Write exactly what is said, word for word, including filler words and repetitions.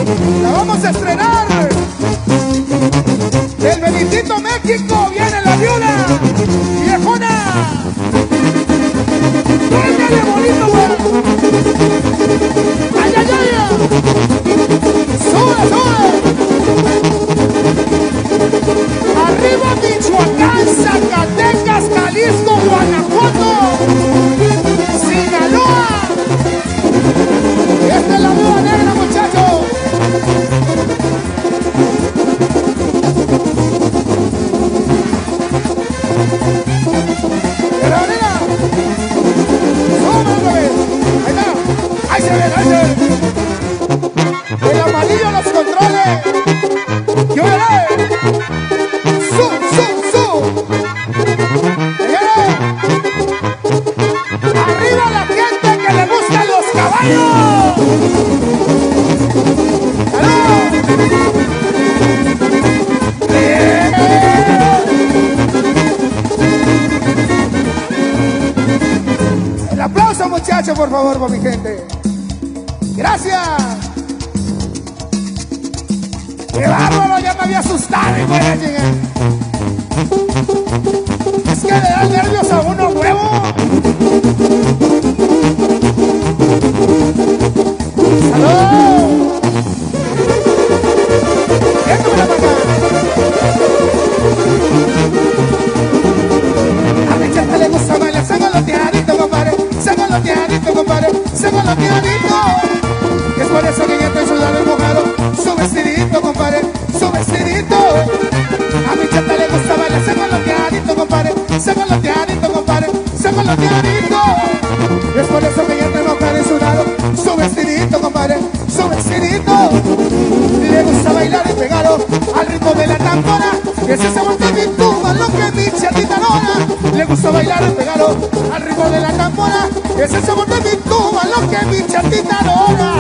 La vamos a estrenar. Del Benitito, México, viene la viuda. Viejona. ¡Suéltale bonito, güey! ¡Ay, ay, ay! ¡Sube, sube! Arriba Michoacán, Zacatecas, Jalisco, Guanajuato, Sinaloa. Esta es la viuda negra, muchachos. Mira, mira. Sube otra vez. Ahí está. Ahí se ve, ahí se ve. El amarillo los controles. ¡Yo veré! ¡Su, su, su! ¡Viene! ¡Arriba la gente que le gustan los caballos! ¡Aló! ¡Viene! El aplauso, muchachos, por favor, por mi gente. ¡Gracias! ¡Qué bárbaro! Ya me había asustado, hijo de la chingada. Es que le da nervios a uno huevo. ¡Salud! ¡Échamela para acá! A mi chata le gusta bailar sangoloteadito, compadre. Sangoloteadito, compadre. Sangoloteadito. Y es por eso que ya estoy sudado y mojado. Su vestidito, compadre, su vestidito. A mi chata le gusta bailar sangoloteadito, compadre. Sangoloteadito, compadre, sangoloteadito. Y es por eso que ya estoy mojado y sudado. Su vestidito, compadre, su vestidito. Le gusta bailar y pegado al ritmo de la tambora. Que se aguanta mi tuba, lo que mi chatita adora. Le gusta bailar y pegado al ritmo de la tambora. Que se aguanta mi tuba, lo que mi chatita adora.